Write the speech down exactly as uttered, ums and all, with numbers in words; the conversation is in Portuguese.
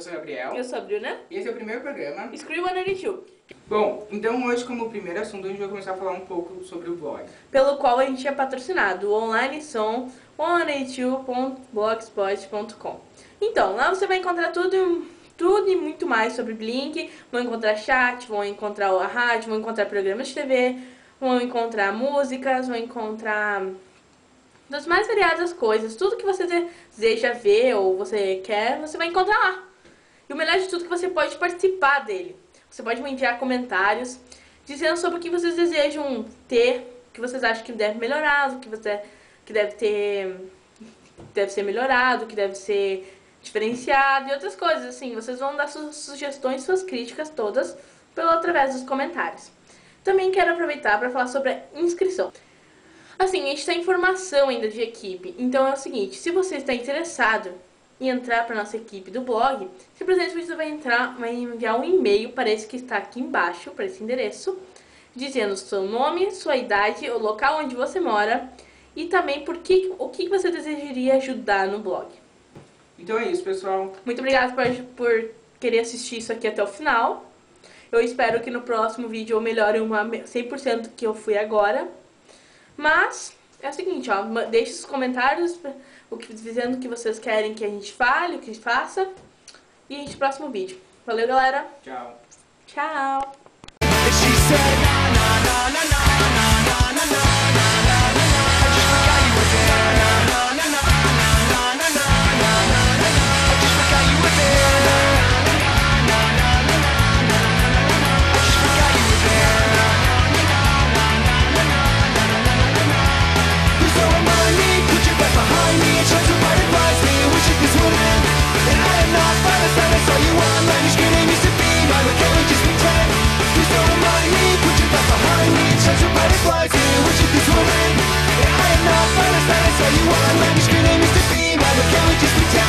sou o Gabriel. Eu sou a Bruna. E esse é o primeiro programa Screw cento e oitenta e dois. Bom, então hoje como primeiro assunto a gente vai começar a falar um pouco sobre o blog. Pelo qual a gente é patrocinado, o online som cento e oitenta e dois ponto blogspot ponto com. Então, lá você vai encontrar tudo, tudo e muito mais sobre Blink. Vão encontrar chat, vão encontrar a rádio, vão encontrar programas de T V, vão encontrar músicas, vão encontrar das mais variadas coisas. Tudo que você deseja ver ou você quer, você vai encontrar lá. E o melhor de tudo é que você pode participar dele. Você pode me enviar comentários dizendo sobre o que vocês desejam ter, o que vocês acham que deve melhorar, o que você que deve ter deve ser melhorado, o que deve ser diferenciado e outras coisas assim. Vocês vão dar suas sugestões, suas críticas todas pelo através dos comentários. Também quero aproveitar para falar sobre a inscrição. Assim, a gente está em formação ainda de equipe, então é o seguinte, se você está interessado em entrar para nossa equipe do blog, simplesmente você vai entrar, vai enviar um e-mail para esse que está aqui embaixo, para esse endereço, dizendo seu nome, sua idade, o local onde você mora e também por que, o que você desejaria ajudar no blog. Então é isso, pessoal. Muito obrigada por, por querer assistir isso aqui até o final. Eu espero que no próximo vídeo eu melhore uma cem por cento que eu fui agora. Mas é o seguinte, ó, deixe os comentários o que, dizendo o que vocês querem que a gente fale, o que faça. E a gente no próximo vídeo. Valeu, galera. Tchau. Tchau. You are, man, you're screaming, Mister B, man, look how we just pretend.